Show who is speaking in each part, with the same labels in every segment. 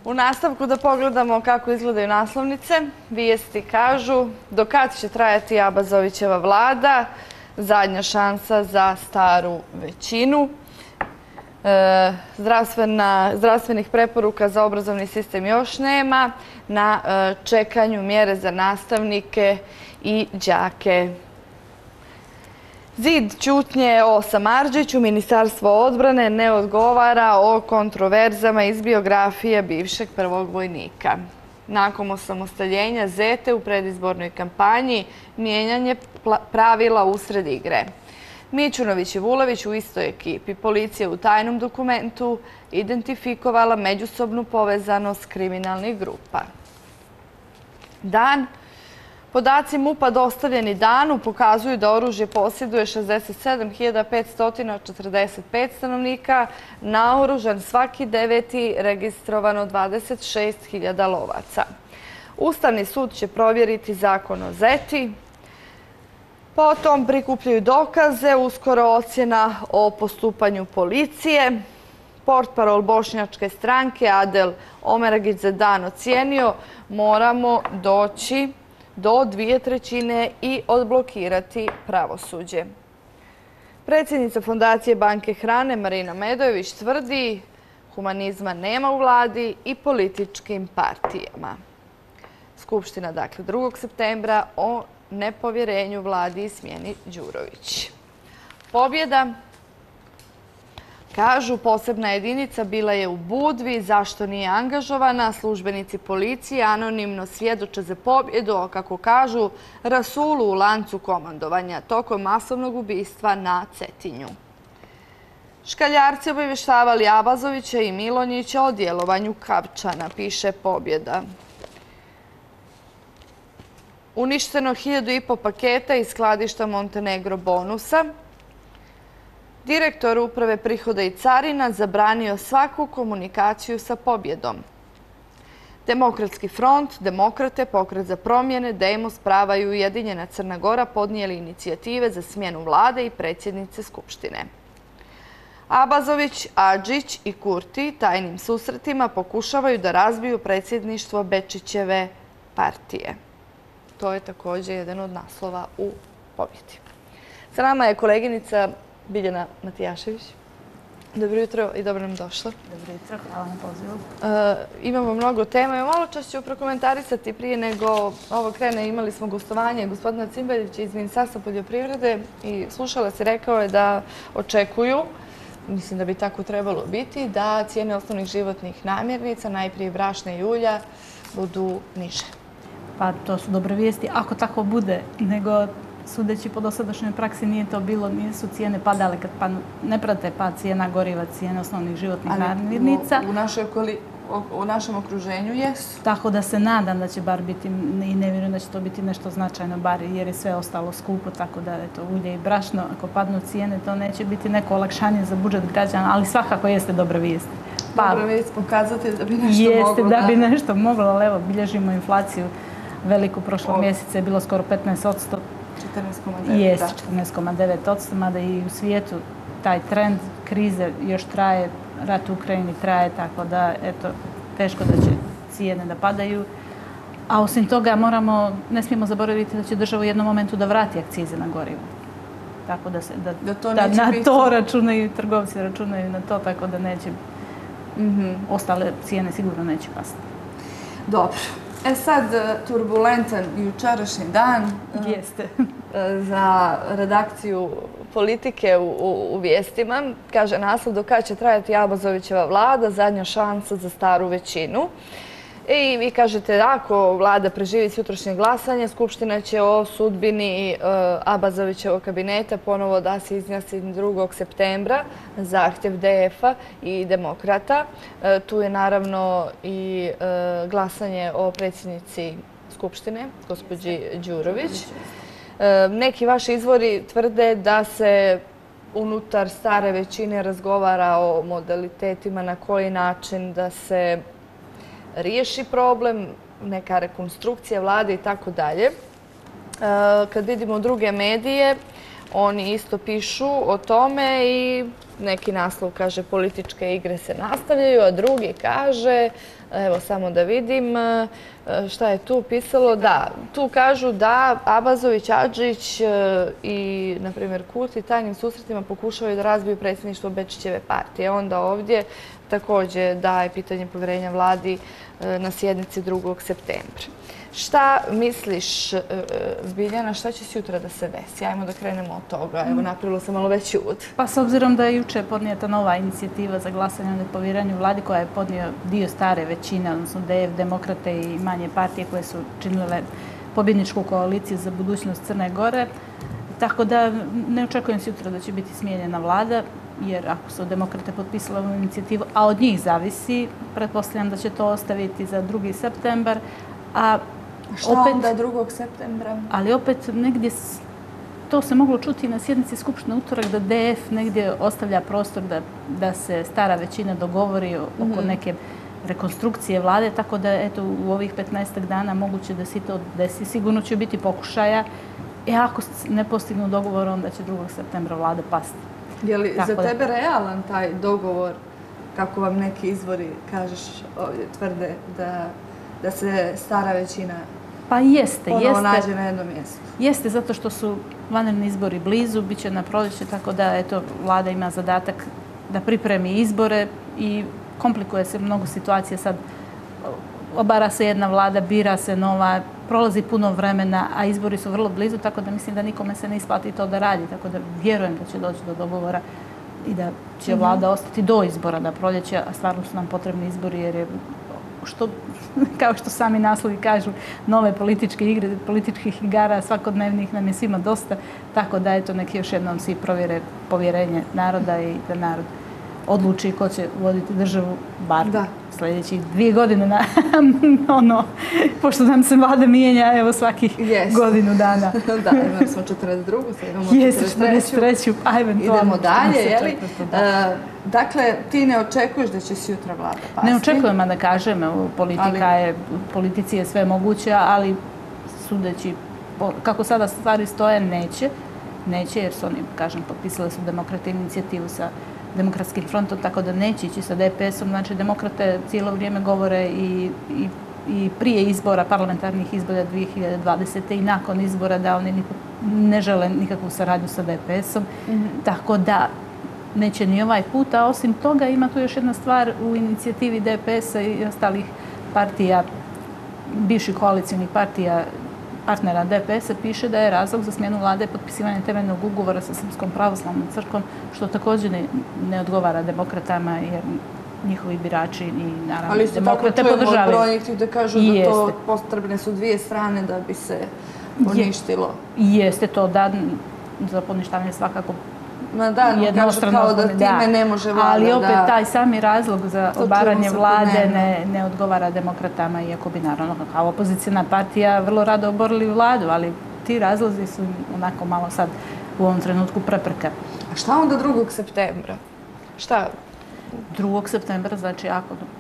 Speaker 1: U nastavku da pogledamo kako izgledaju naslovnice. Vijesti kažu: do kad će trajati Abazovićeva vlada? Zadnja šansa za staru većinu. Zdravstvenih preporuka za obrazovni sistem još nema. Na čekanju mjere za nastavnike i đake. Zid ćutnje o Samardžiću. Ministarstvo odbrane ne odgovara o kontroverzama iz biografije bivšeg prvog vojnika. Nakon osamostaljenja Zete u predizbornoj kampanji mijenjanje pravila usred igre. Mićunović i Vulović u istoj ekipi. Policija u tajnom dokumentu identifikovala međusobnu povezanost kriminalnih grupa. Dan. Podaci MUP-a dostavljeni danu pokazuju da oružje posjeduje 67.545 stanovnika, naoružan svaki deveti, registrovano 26.000 lovaca. Ustavni sud će provjeriti zakon o Zeti. Potom prikupljaju dokaze, uskoro ocjena o postupanju policije. Portparol bošnjačke stranke Adel Omeragić za dan ocijenio: moramo doći do 2/3 i odblokirati pravosuđe. Predsjednica Fondacije Banke hrane Marina Medojević tvrdi: humanizma nema u vladi i političkim partijama. Skupština, dakle, 2. septembra o nepovjerenju vladi i smjeni Đurović. Pobjeda. Kažu, posebna jedinica bila je u Budvi. Zašto nije angažovana? Službenici policije anonimno svjedoče za pobjedu o, kako kažu, rasulu u lancu komandovanja tokom masovnog ubistva na Cetinju. Škaljarci obavještavali Abazovića i Milonjića o djelovanju Kavčana, piše Pobjeda. Uništeno 1.500 paketa iz skladišta Montenegro bonusa. Direktor Uprave prihoda i carina zabranio svaku komunikaciju sa Pobjedom. Demokratski front, Demokrate, Pokret za promjene, Demos, Prava i Ujedinjena Crna Gora podnijeli inicijative za smjenu vlade i predsjednice Skupštine. Abazović, Adžić i Kurti tajnim susretima pokušavaju da razbiju predsjedništvo Bečićeve partije. To je također jedan od naslova u Pobjedi. Sa nama je koleginica Biljana Matijašević. Dobro jutro i dobro nam došla.
Speaker 2: Dobro jutro, hvala na pozivu.
Speaker 1: Imamo mnogo tema. Malo čas ću prokomentarisati prije nego ovo krene. Imali smo gostovanje gospodina Cimbeljića iz Ministarstva poljoprivrede i slušala se, rekao je da očekuju, mislim da bi tako trebalo biti, da cijene osnovnih životnih namirnica, najprije brašna i ulja, budu niže.
Speaker 2: Pa to su dobre vijesti, ako tako bude, nego sudeći po dosadašnjoj praksi nije to bilo, nisu cijene padale kad ne prate pad cijena goriva, cijene osnovnih životnih namirnica.
Speaker 1: U našem okruženju jesu.
Speaker 2: Tako da se nadam da će bar biti, i ne vjerujem da će to biti nešto značajno, bar jer je sve ostalo skupo, tako da eto, ulje i brašno, ako padnu cijene, to neće biti neko olakšanje za budžet građana, ali svakako jeste dobra vijest.
Speaker 1: Dobra vijest, pokazatelj da bi nešto moglo.
Speaker 2: Jeste da bi nešto moglo, ali evo, bilježimo inflaciju veliku prošlog mjeseca, je bilo skoro 15%.
Speaker 1: 14,9%.
Speaker 2: Jest, 14,9%, mada i u svijetu taj trend krize još traje, rat u Ukrajini traje, tako da, eto, teško da će cijene da padaju. A osim toga, ne smijemo zaboraviti da će država u jednom momentu da vrati akcize na gorivo. Tako da na to računaju, trgovci računaju na to, tako da neće, ostale cijene sigurno neće pasti.
Speaker 1: Dobro. Sad, turbulentan jučerašnji dan.
Speaker 2: Jeste.
Speaker 1: Za redakciju Politike u vijestima. Kaže naslov: do kada će trajati Abazovićeva vlada, zadnja šansa za staru većinu. I vi kažete, ako vlada preživi sutrašnje glasanje, Skupština će o sudbini Abazovićevog kabineta ponovo da se izjasni 2. septembra, zahtjev DF-a i Demokrata. Tu je naravno i glasanje o predsjednici Skupštine, gospođi Đurović. Neki vaši izvori tvrde da se unutar stare većine razgovara o modalitetima na koji način da se riješi problem, neka rekonstrukcija vlade i tako dalje. Kad vidimo druge medije, oni isto pišu o tome i neki naslov kaže političke igre se nastavljaju, a drugi kaže, evo samo da vidim šta je tu pisalo, da, tu kažu da Abazović, Adžić i, na primjer, Kurti tajnim susretima pokušavaju da razbiju predsjedništvo Bečićeve partije. Onda ovdje također daje pitanje povjerenja vladi na sjednici 2. septembra. Šta misliš, Biljana, šta će sutra da se desi? Ajmo da krenemo od toga. Evo, napravila sam malo veći uvod.
Speaker 2: Pa s obzirom da je juče podnijeta nova inicijativa za glasanje o nepovjerenju vladi koja je podnio dio stare većine, odnosno DF, Demokrate i manje partije koje su činile pobjedničku koaliciju za budućnost Crne Gore. Tako da ne očekujem sutra da će biti smijenjena vlada, jer ako su Demokrate potpisale ovu inicijativu, a od njih zavisi, pretpostavljam da će to ostaviti za 2. septembar, a
Speaker 1: šta opet, onda 2. septembra?
Speaker 2: Ali opet negdje to se moglo čuti na sjednici Skupštine utorak da DF negdje ostavlja prostor da se stara većina dogovori oko neke rekonstrukcije vlade, tako da eto u ovih 15 dana moguće da se to desi. Sigurno će biti pokušaja. Ako ne postignu dogovor, onda će 2. septembra vlada pasti.
Speaker 1: Je li za tebe realan taj dogovor, kako vam neki izvori, kažeš, ovdje tvrde da se stara većina nađe na jednom mjestu?
Speaker 2: Jeste, zato što su vanredni izbori blizu, bit će na proljeće, tako da eto, vlada ima zadatak da pripremi izbore i komplikuje se mnogo situacija. Sad obara se jedna vlada, bira se nova, prolazi puno vremena, a izbori su vrlo blizu, tako da mislim da nikome se ne isplati to da radi. Tako da vjerujem da će doći do dogovora i da će vlada ostati do izbora na proljeće, a stvarno su nam potrebni izbori jer je kao što sami naslovi kažu, nove političke igre, političkih igara svakodnevnih nam je svima dosta, tako da eto neki još jednom svi provjere povjerenje naroda i da narod odluči ko će voditi državu bar sljedećih 2 godine pošto nam se vlada mijenja evo svakih godinu dana.
Speaker 1: Da, imali smo 42. sad imamo 43. Idemo dalje, jeli? Dakle, ti ne očekuješ da će sutra vlada pasti?
Speaker 2: Ne očekujem, a da kažem, politici je sve moguće, ali sudeći kako sada stvari stoje, neće jer su oni, kažem, potpisali su Demokrate inicijativu sa Demokratskim frontom, tako da neće ići sa DPS-om. Znači, Demokrate cijelo vrijeme govore i prije izbora, parlamentarnih izbora 2020. i nakon izbora da oni ne žele nikakvu saradnju sa DPS-om. Tako da neće ni ovaj put, a osim toga ima tu još jedna stvar u inicijativi DPS-a i ostalih partija, bivših koalicijnih partnera DPS-a piše da je razlog za smjenu vlade potpisivanje temeljnog ugovora sa Srpskom pravoslavnom crkvom, što također ne odgovara demokratama jer njihovi birači i naravno demokrate podržavaju. Ali isto tako čujemo od
Speaker 1: brojnih da kažu da to potrebne su 2 strane da bi se poništilo.
Speaker 2: Jeste to da za poništavanje svakako
Speaker 1: jednostrano, kao da time ne može vlada.
Speaker 2: Ali opet taj sami razlog za obaranje vlade ne odgovara demokratama, iako bi naravno kao opozicijna partija vrlo rado oborili vladu, ali ti razlozi su onako malo sad u ovom trenutku prepreka.
Speaker 1: A šta onda 2. septembra? Šta?
Speaker 2: 2. septembra, znači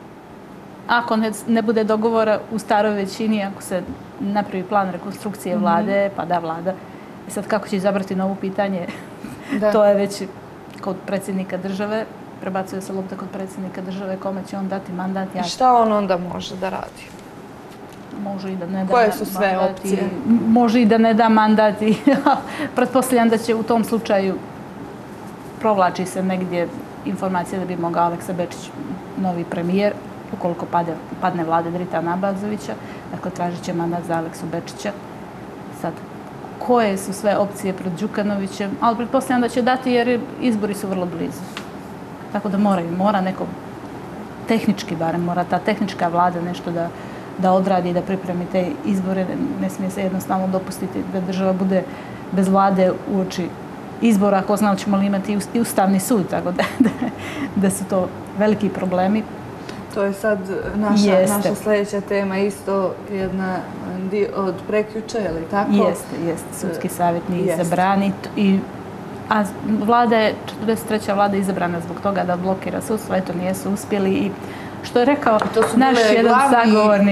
Speaker 2: ako ne bude dogovora u staroj većini, ako se napravi plan rekonstrukcije vlade, pa da vlada. I sad kako će izabrati novo pitanje, to je već kod predsjednika države, prebacuje se lopta kod predsjednika države, kome će on dati mandat.
Speaker 1: I šta on onda može da radi?
Speaker 2: Može i da ne da
Speaker 1: koje su sve opcije?
Speaker 2: Može i da ne da mandat i pretpostavljam da će u tom slučaju provlači se negdje informacija da bi mogao Aleksa Bečić, novi premijer, ukoliko padne vlade Dritana Abazovića, dakle tražit će mandat za Aleksu Bečića. Sad, koje su sve opcije pred Đukanovićem, ali pretpostavljam da će dati jer izbori su vrlo blizu. Tako da mora neko tehnički barem, mora ta tehnička vlada nešto da odradi i da pripremi te izbore. Ne smije se jednostavno dopustiti da država bude bez vlade uoči izbora, ako znamo ćemo li imati i Ustavni sud, tako da su to veliki problemi.
Speaker 1: To je sad naša sljedeća tema, isto jedna od prekjuče, je li tako?
Speaker 2: Jeste. Sudski savjet nije izabran. A vlada je, 43. vlada izabrana zbog toga da blokira sudstvo, eto nijesu uspjeli i što je rekao naš jedan sagovornik,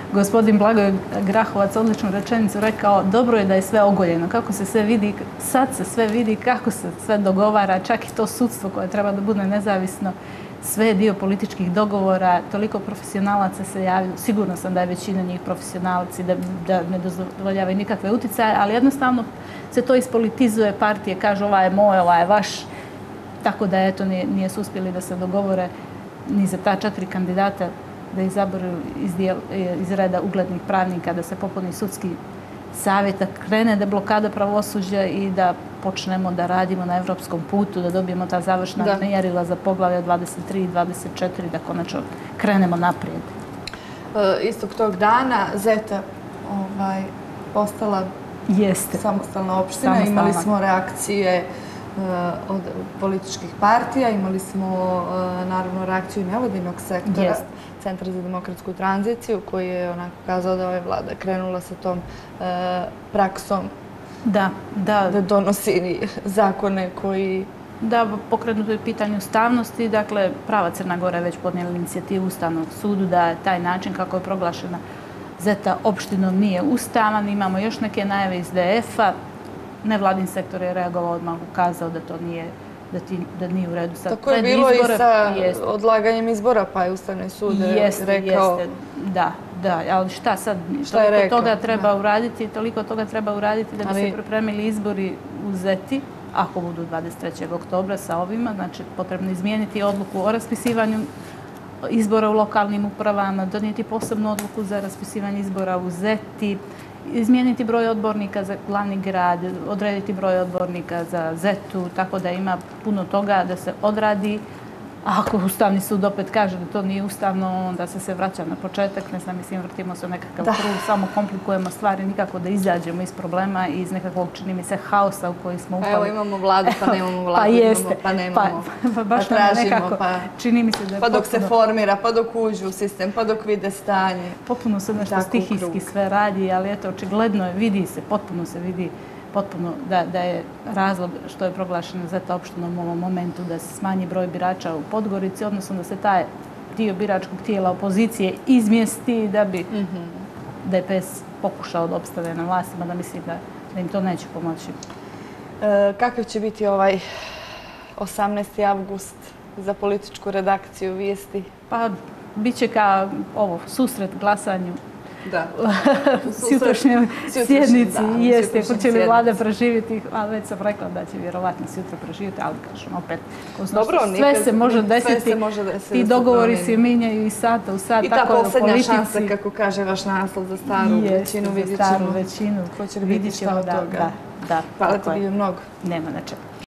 Speaker 2: gospodin Blagoje Grahovac odličnu rečenicu rekao, dobro je da je sve ogoljeno, kako se sve vidi, sad se sve vidi, kako se sve dogovara, čak i to sudstvo koje treba da bude nezavisno, sve je dio političkih dogovora, toliko profesionalaca se javilo, sigurno sam da je većina njih profesionalci, da ne dozvoljavaju nikakve uticaje, ali jednostavno se to ispolitizuje, partije kažu ovaj je moj, ovaj je vaš, tako da eto nije su uspjeli da se dogovore ni za ta 4 kandidata, da izaberu iz reda uglednih pravnika, da se popuni sudski savjet, da krene deblokada pravosuđa i da počnemo da radimo na evropskom putu, da dobijemo ta završna mjerila za poglavlja 23 i 24, da konačno krenemo naprijed.
Speaker 1: Istog tog dana Zeta postala samostalna opština. Imali smo reakcije od političkih partija, imali smo naravno reakciju i nevladinog sektora, Centra za demokratsku tranziciju, koji je onako kazao da ova vlada krenula sa tom praksom da donosi zakone koji...
Speaker 2: Da, pokrenuto je pitanje ustavnosti, dakle prava Crna Gora je već podnijela inicijativu Ustavnog sudu da taj način kako je proglašena Zeta opštinom nije ustavan. Imamo još neke najave iz DF-a. Nevladin sektor je reagovao odmah, ukazao da to nije u redu.
Speaker 1: Tako je bilo i sa odlaganjem izbora, pa je Ustavni sud rekao...
Speaker 2: Jeste, da, ali šta sad? Toliko toga treba uraditi da bi se pripremili izbori u Zeti, ako budu 23. oktobra sa ovima, znači potrebno izmijeniti odluku o raspisivanju izbora u lokalnim upravama, donijeti posebnu odluku za raspisivanje izbora u Zeti, izmijeniti broj odbornika za glavni grad, odrediti broj odbornika za Zetu, tako da ima puno toga da se odradi. A ako Ustavni sud opet kaže da to nije ustavno, onda se vraća na početak. Ne znam, mislim, vrtimo se u nekakav krug, samo komplikujemo stvari, nikako da izađemo iz problema i iz nekakvog, čini mi se, haosa u koji smo upali.
Speaker 1: Evo imamo vladu, pa nemamo vladu, pa nemamo, pa tražimo, pa dok se formira, pa dok uđu u sistem, pa dok vide stanje.
Speaker 2: Potpuno se nešto stihijski sve radi, ali eto, očigledno je, vidi se, potpuno se vidi da je razlog što je proglašena Zeta opštinom u ovom momentu da se smanji broj birača u Podgorici, odnosno da se taj dio biračkog tijela opozicije izmjesti da bi DPS pokušao da opstave na vlastima, da misli da im to neće pomoći.
Speaker 1: Kakav će biti ovaj 18. avgust za političku redakciju Vijesti?
Speaker 2: Pa, bit će kao susret glasanju s jutrošnjoj sjednici. Jeste, ako će li vlada preživjeti, ali već sam rekla da će vjerovatno s jutra preživjeti, ali kažem opet, sve se može desiti, ti dogovori se mijenjaju iz sata u sat, tako je u politici.
Speaker 1: I ta posljednja šansa, kako kaže vaš naslov, za staru većinu, vidjet ćemo ko će biti šta od toga. Hvala ti mnogo.
Speaker 2: Nema na čemu.